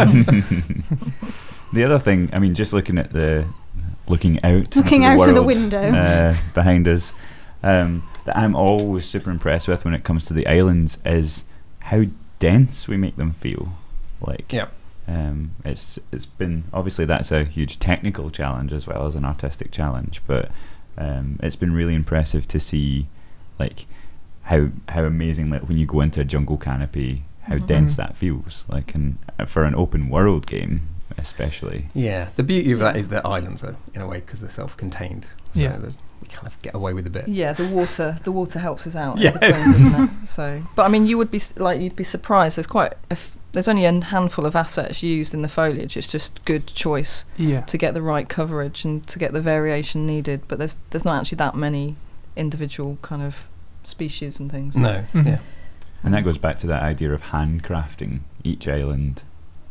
The other thing, I mean, just looking out of the window behind us, that I'm always super impressed with when it comes to the islands is how dense we make them feel. Like, it's been, obviously that's a huge technical challenge as well as an artistic challenge, but it's been really impressive to see like how amazing, like when you go into a jungle canopy, how dense that feels like, and for an open world game especially. The beauty of that is the islands, though, in a way, because they're self-contained, so we kind of get away with a bit. The water helps us out in between, doesn't it? So, but I mean, you'd be surprised. There's only a handful of assets used in the foliage. It's just good choice to get the right coverage and to get the variation needed. But there's not actually that many individual kind of species and things. No. And that goes back to that idea of handcrafting each island,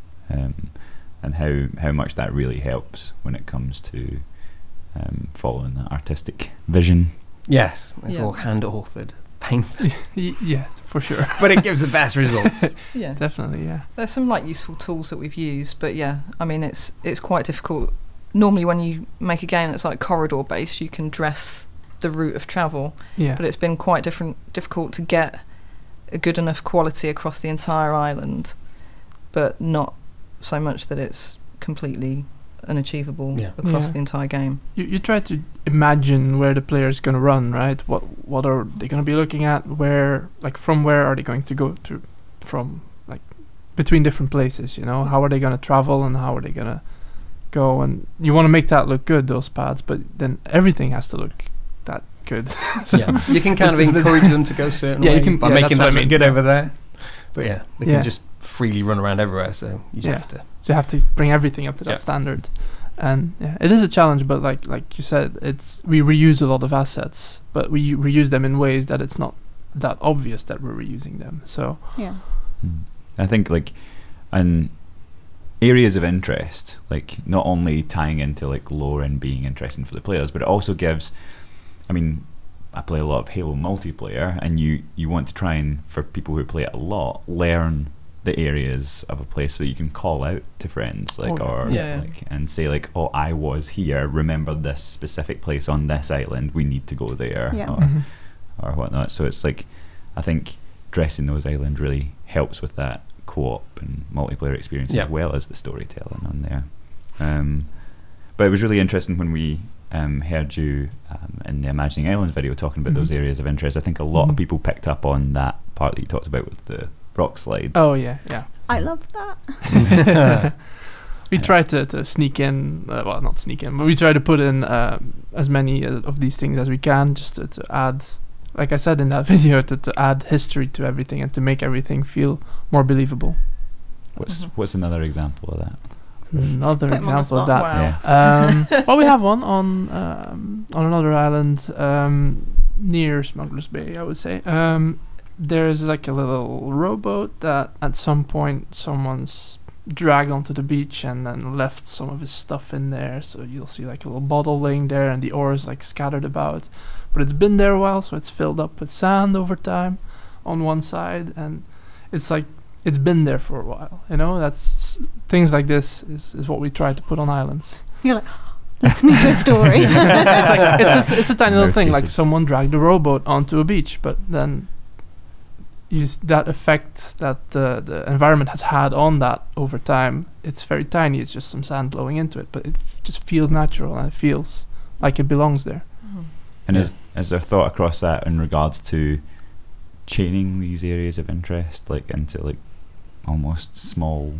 and how much that really helps when it comes to following that artistic vision. Yes, it's all hand authored. Painful. Yeah, for sure. But it gives the best results. Yeah, definitely. Yeah, there's some like useful tools that we've used, but I mean it's quite difficult. Normally, when you make a game that's like corridor based, you can dress the route of travel. Yeah, but it's been quite difficult to get a good enough quality across the entire island, but not so much that it's completely unachievable across the entire game. You try to imagine where the player is going to run, right? What are they going to be looking at? From where are they going to go to, from like between different places? You know, how are they going to travel and how are they going to go? And you want to make that look good, those paths, but then everything has to look that good. Yeah, you can kind of encourage them to go certain way by making that look good over there. But yeah, they can just freely run around everywhere. So you just have to. So you have to bring everything up to that standard. And it is a challenge, but like you said, we reuse a lot of assets, but we reuse them in ways that it's not that obvious that we're reusing them. So I think and areas of interest, not only tying into lore and being interesting for the players, but it also gives. I mean, I play a lot of Halo multiplayer, and you want to try and, for people who play it a lot, learn the areas of a place so you can call out to friends and say oh, I was here, remember this specific place on this island, we need to go there, or whatnot. So it's I think dressing those islands really helps with that co-op and multiplayer experience as well as the storytelling on there. But it was really interesting when we heard you in the Imagining Islands video talking about those areas of interest. I think a lot of people picked up on that part that you talked about with the rock slide. Oh yeah. I love that. We try to sneak in, not sneak in, but we try to put in as many of these things as we can, just to add, like I said in that video, to add history to everything and to make everything feel more believable. What's another example of that? Another example of that. Wow. Well, we have one on another island near Smuggler's Bay, I would say. There's a little rowboat that at some point someone's dragged onto the beach and then left some of his stuff in there. So you'll see a little bottle laying there and the oars scattered about. But it's been there a while, so it's filled up with sand over time on one side, and it's it's been there for a while. That's things like this is what we try to put on islands. You're like, listening to a story. it's a tiny little thing, someone dragged a rowboat onto a beach, but then that effect that the environment has had on that over time, it's very tiny. It's just some sand blowing into it, but it just feels natural and it feels like it belongs there. And is there thought across that in regards to chaining these areas of interest into almost small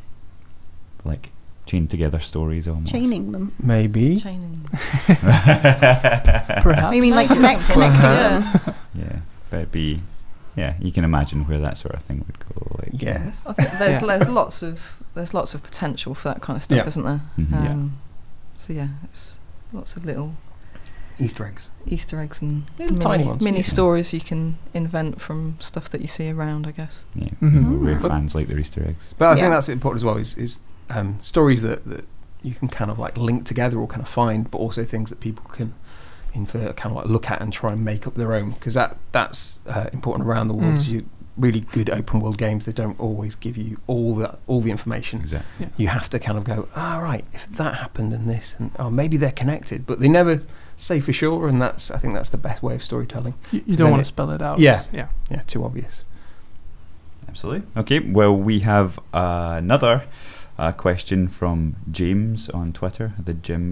chained together stories almost? Chaining them. Maybe. Perhaps. You mean connecting them? Yeah, but it'd be. Yeah, you can imagine where that sort of thing would go. Yes, I think there's lots of potential for that kind of stuff, isn't there? So it's lots of little Easter eggs and tiny ones, mini stories you can invent from stuff that you see around, I guess. Yeah, we're fans like the Easter eggs. But I think that's important as well. Is stories that you can kind of link together or kind of find, but also things that people can infer, kind of look at and try and make up their own, because that's important around the world. Really good open world games, they don't always give you all the information. Exactly. You have to kind of go, right, if that happened and this, and maybe they're connected, but they never say for sure. And I think that's the best way of storytelling. You don't want to spell it out. Yeah, too obvious. Absolutely. Okay, well, we have another question from James on Twitter, the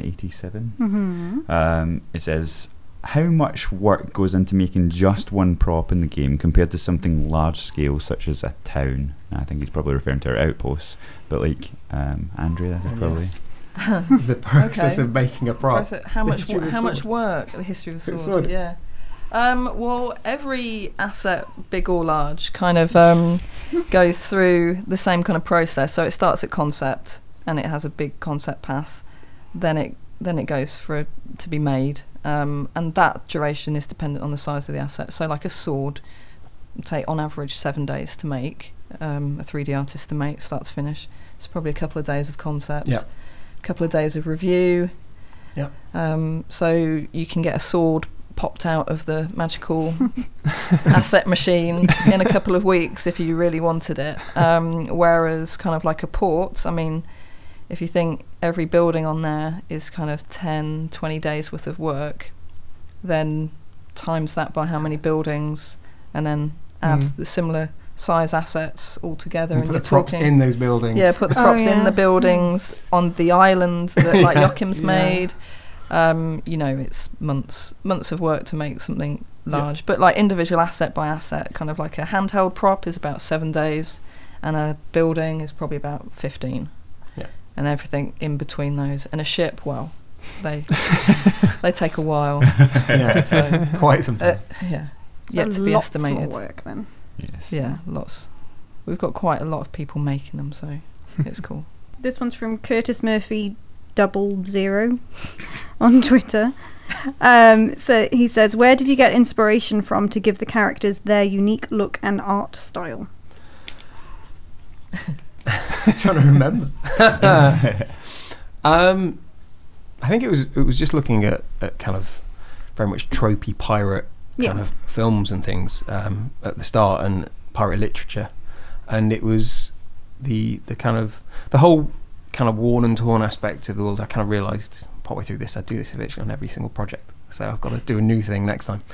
Jim87. It says, how much work goes into making just one prop in the game compared to something large scale such as a town? And I think he's probably referring to our outposts, but Andrea, that is probably the process of making a prop. How much work? The history of the sword. Yeah. Well, every asset, big or large, kind of goes through the same kind of process. So it starts at concept, and it has a big concept path. Then it goes to be made, and that duration is dependent on the size of the asset. So, like a sword, will take on average 7 days to make. A 3D artist to make, start to finish. It's probably a couple of days of concept, a couple of days of review. So you can get a sword popped out of the magical asset machine in a couple of weeks if you really wanted it. Whereas kind of like a port, I mean, if you think every building on there is kind of 10, 20 days worth of work, then times that by how many buildings, and then add the similar size assets all together, and put you're the props talking in those buildings. Yeah, put the props in the buildings on the island that like Joachim's made. It's months of work to make something large, but like individual asset by asset, kind of like a handheld prop is about 7 days, and a building is probably about 15. And everything in between those, and a ship, well, they take a while. Yeah, So, quite some time. yeah, So yet to be lots estimated. more work then. Yes. Yeah, lots. We've got quite a lot of people making them, so it's cool. This one's from Curtis Murphy 00 on Twitter. So he says, where did you get inspiration from to give the characters their unique look and art style? Trying to remember. I think it was just looking at kind of very much tropey pirate kind of films and things at the start, and pirate literature, and it was the kind of the whole kind of worn and torn aspect of the world. I kind of realised partway through this I'd do this eventually on every single project, so I've got to do a new thing next time.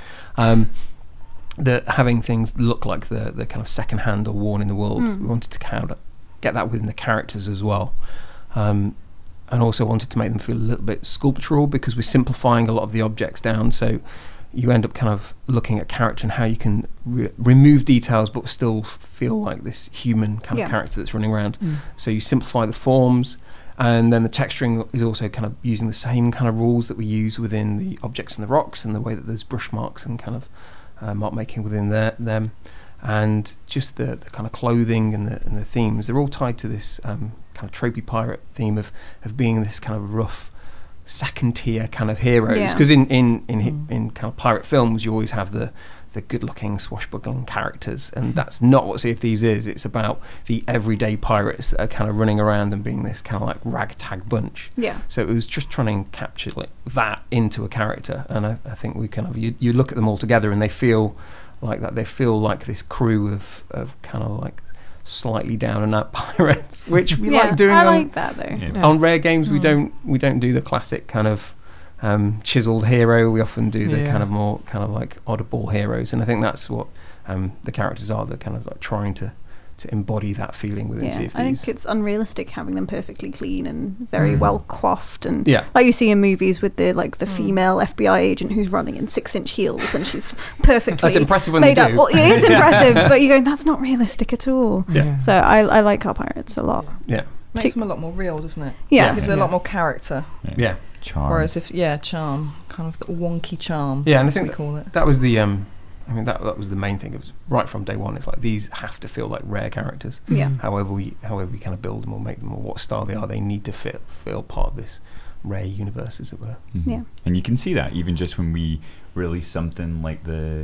That having things look like the kind of second hand or worn in the world, we wanted to kind of get that within the characters as well, and also wanted to make them feel a little bit sculptural, because we're simplifying a lot of the objects down, so you end up kind of looking at character and how you can remove details but still feel like this human kind of character that's running around. So you simplify the forms, and then the texturing is also kind of using the same kind of rules that we use within the objects and the rocks, and the way that there's brush marks and kind of mark making within them, and just the kind of clothing and the themes. They're all tied to this kind of tropey pirate theme of being this kind of rough second tier kind of heroes, because in kind of pirate films you always have the good looking swashbuckling characters, and that's not what Sea of Thieves is. It's about the everyday pirates that are kind of running around and being this kind of like ragtag bunch. So it was just trying to capture like that into a character, and I think we kind of you look at them all together and they feel like that. They feel like this crew of kind of like slightly down and out pirates, which we like doing. I like that though. On rare games we don't do the classic kind of chiseled hero. We often do the kind of more kind of like oddball heroes, and I think that's what the characters are. They're kind of like trying to embody that feeling within Sea of Thieves. I think it's unrealistic having them perfectly clean and very well coiffed, and Yeah. like you see in movies with the like the female FBI agent who's running in 6-inch heels and she's perfectly That's impressive when made they up. do. Well, it is impressive, but you're going, that's not realistic at all. Yeah. So I like our pirates a lot. Yeah. Makes them a lot more real, doesn't it? Yeah. Gives it a lot more character. Yeah. Charm. Whereas charm, kind of the wonky charm. Yeah, and I as think we call it. that was the I mean that was the main thing. It was right from day one. It's like these have to feel like rare characters. Yeah. However we kind of build them or make them or what style they are, they need to feel part of this rare universe, as it were. Yeah. And you can see that even just when we release something like the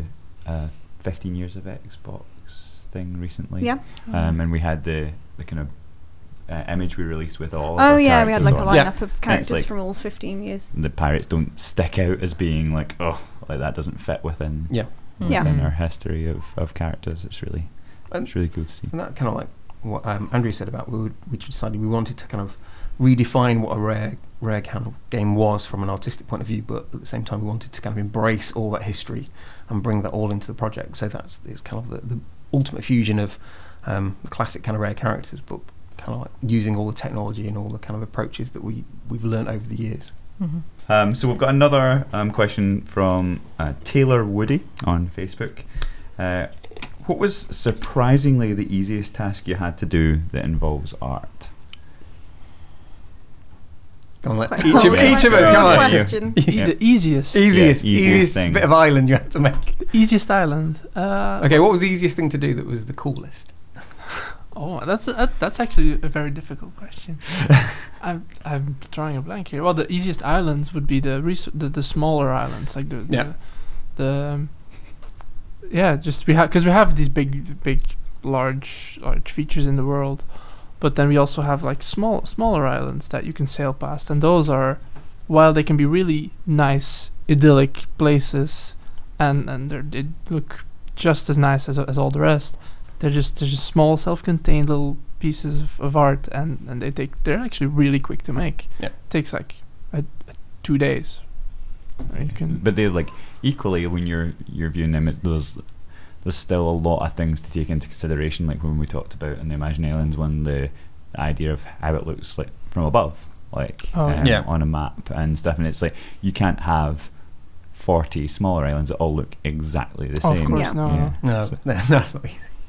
15 years of Xbox thing recently. Yeah. And we had the kind of image we released with all of Oh our yeah, we had like a characters on. lineup of characters like- from all 15 years. The pirates don't stick out as being like, oh, like that doesn't fit within Yeah. our history of characters. It's really cool to see. And that kind of like what Andrew said about we decided we wanted to kind of redefine what a rare kind of game was from an artistic point of view, but at the same time we wanted to kind of embrace all that history and bring that all into the project. So it's kind of the ultimate fusion of the classic kind of rare characters, but kind of like using all the technology and all the kind of approaches that we've learned over the years. So we've got another question from Taylor Woody on Facebook. What was surprisingly the easiest task you had to do that involves art? Go on, let Quite each of us come on. question. The easiest Easiest thing. bit of island you had to make. the easiest island. Okay, what was the easiest thing to do that was the coolest? Oh, that's actually a very difficult question. I'm drawing a blank here. Well, the easiest islands would be the smaller islands, like just we have these big large features in the world, but then we also have like smaller islands that you can sail past, and those are, while they can be really nice idyllic places, and they look just as nice as all the rest. They're just small, self-contained little pieces of art, and they're actually really quick to make. Yeah. It takes like 2 days. You can, But they like equally when you're viewing them, there's still a lot of things to take into consideration. Like when we talked about in the Imaginary Islands one, the idea of how it looks like from above, like on a map and stuff. And it's like you can't have 40 smaller islands that all look exactly the same. Of course, no. No, So- that's not easy.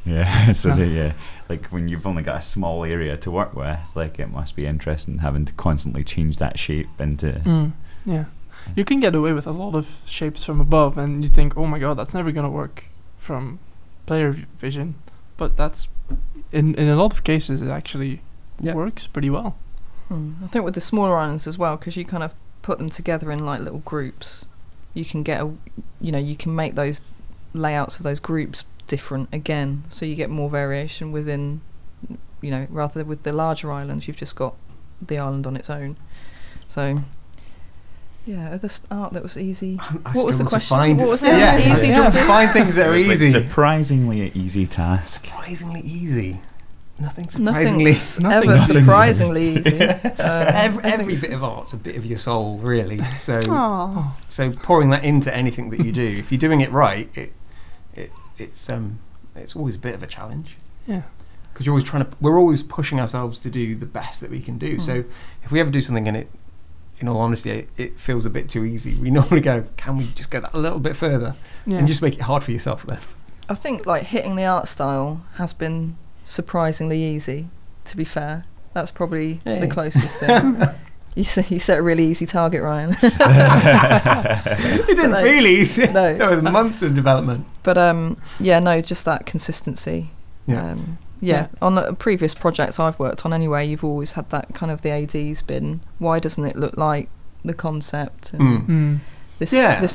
Yeah, so like when you've only got a small area to work with, like it must be interesting having to constantly change that shape into. Yeah, you can get away with a lot of shapes from above, and you think, oh my god, that's never gonna work from player vision, but that's in a lot of cases it actually works pretty well. I think with the smaller islands as well, because you kind of put them together in like little groups, you can get you can make those layouts of those groups different again, so you get more variation within, rather than with the larger islands, you've just got the island on its own. So the art that was easy. What was the question? What was the easy to find things that are easy? Surprisingly easy task. Surprisingly easy. Nothing's surprisingly easy. Every bit of art's a bit of your soul, really. So, so pouring that into anything that you do, if you're doing it right, it's always a bit of a challenge. Yeah. Because we're always pushing ourselves to do the best that we can do. So if we ever do something and in all honesty, it feels a bit too easy, we normally go, can we just go that a little bit further? Yeah. And just make it hard for yourself then. I think like hitting the art style has been surprisingly easy, to be fair. That's probably the closest thing. You set a really easy target, Ryan. It didn't feel easy. No. That was months of development. But just that consistency. Yeah. On the previous projects I've worked on anyway, you've always had that kind of the AD's been, why doesn't it look like the concept? And this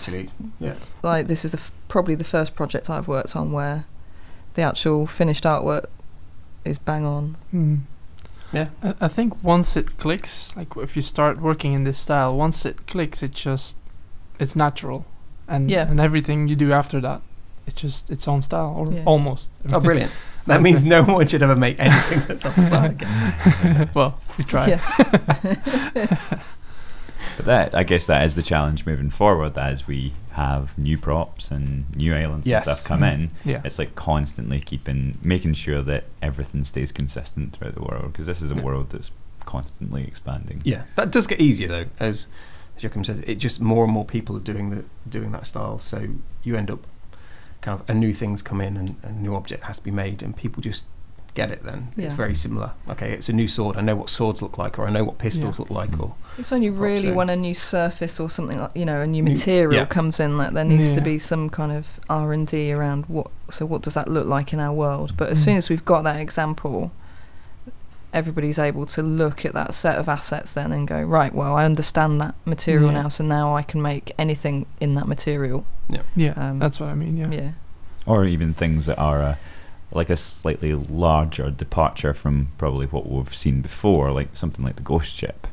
is probably the first project I've worked on where the actual finished artwork is bang on. Yeah, I think once it clicks, like if you start working in this style, once it clicks, it's natural, and everything you do after that, it's just its own style, or almost. Oh, brilliant! That means no one should ever make anything that's off style again. Well, we try. Yeah. But I guess that is the challenge moving forward. As we have new props and new islands and stuff come in, it's like constantly making sure that everything stays consistent throughout the world, because this is a world that's constantly expanding. Yeah, that does get easier though, as Joachim says. It just more and more people are doing that style, so you end up kind of a new things come in and a new object has to be made, and people just get it then. It's very similar. Okay, it's a new sword, I know what swords look like, or I know what pistols look like, or it's only really when a new surface or something like, a new material comes in, that there needs to be some kind of R&D around what does that look like in our world. But as soon as we've got that example, everybody's able to look at that set of assets then and go, right, well, I understand that material now, so now I can make anything in that material. That's what I mean. Or even things that are like a slightly larger departure from probably what we've seen before, like something like the ghost ship.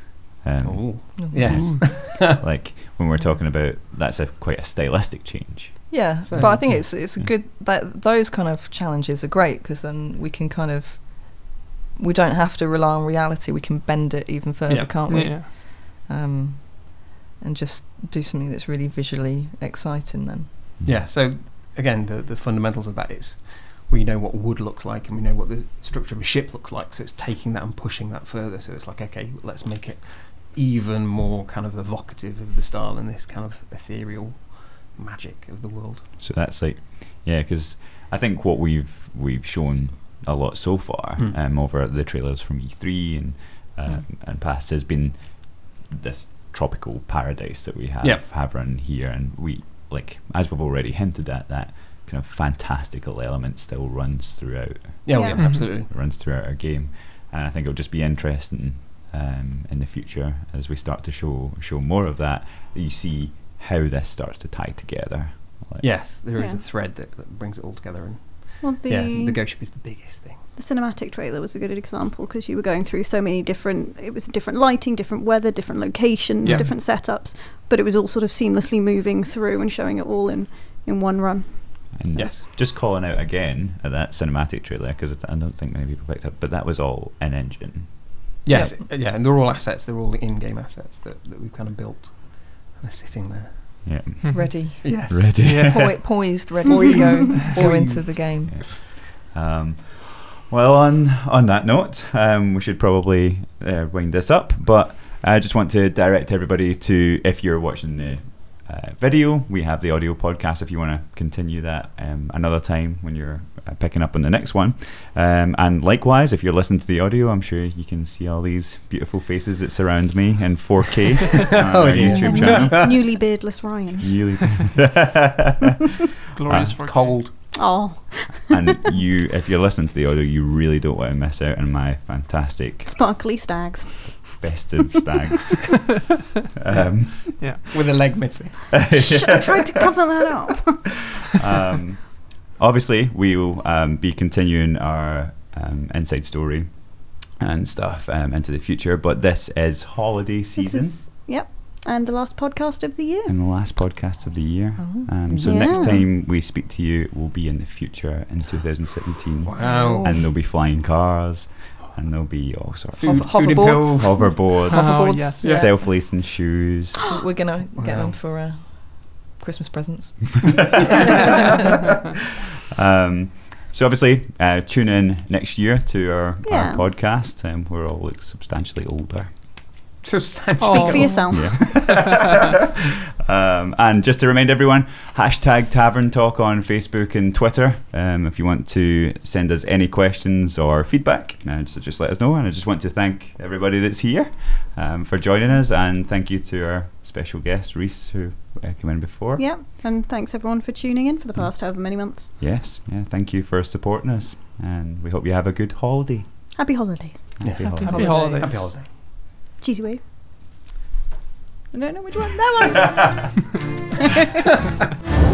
Yes. Like when we're talking about, that's quite a stylistic change. Yeah, but I think it's a good, that those kind of challenges are great, because then we can we don't have to rely on reality, we can bend it even further, can't we? And just do something that's really visually exciting then. Yeah, so again, the fundamentals of that is we know what wood looks like and we know what the structure of a ship looks like, so it's taking that and pushing that further. So it's like, okay, let's make it even more kind of evocative of the style and this kind of ethereal magic of the world. So that's like, because I think what we've shown a lot so far over the trailers from E3 and past has been this tropical paradise that we have around here, and we, like, as we've already hinted at, that kind of fantastical element still runs throughout. Absolutely. It runs throughout our game, and I think it'll just be interesting in the future as we start to show more of that. You see how this starts to tie together. Yes, there is a thread that brings it all together, and the ghost ship is the biggest thing. The cinematic trailer was a good example, because you were going through so many different lighting, different weather, different locations, different setups, but it was all sort of seamlessly moving through and showing it all in one run. And just calling out again at that cinematic trailer, because I don't think many people picked up, but that was all in-engine. Yes, and they're all assets, they're all in-game assets that we've kind of built and are sitting there. Yeah. Ready. Yes. Ready. Poised, ready to go into the game. Well, on that note, we should probably wind this up, but I just want to direct everybody to, if you're watching the video, we have the audio podcast if you want to continue that another time when you're picking up on the next one. And likewise, if you're listening to the audio, I'm sure you can see all these beautiful faces that surround me in 4K on our YouTube channel. Newly beardless Ryan. Glorious 4K. Cold. Oh, And if you're listening to the audio, you really don't want to miss out on my fantastic sparkly stags. festive stags. With a leg missing. Shh, I tried to cover that up. Obviously, we'll be continuing our inside story and stuff into the future, but this is holiday season. Yep. And the last podcast of the year. And the last podcast of the year. So Yeah. next time we speak to you will be in the future in 2017. Wow. And there'll be flying cars, and there'll be all sorts of Food and Hoverboards. pills. hoverboards, Oh, Hoverboards. yes. Yeah. self-lacing shoes. We're gonna get Wow. them for Christmas presents. So obviously, tune in next year to our Yeah. podcast, and we're all like substantially older. Substantially. Speak for yourself. And just to remind everyone, hashtag Tavern Talk on Facebook and Twitter. If you want to send us any questions or feedback, so just let us know. And I just want to thank everybody that's here for joining us, and thank you to our special guest Reese, who came in before. Yeah, and thanks everyone for tuning in for the past however many months. Yes, yeah. Thank you for supporting us, and we hope you have a good holiday. Happy holidays. Happy Happy holidays. holidays. Happy holiday. Cheesy wave. I don't know which one. That one.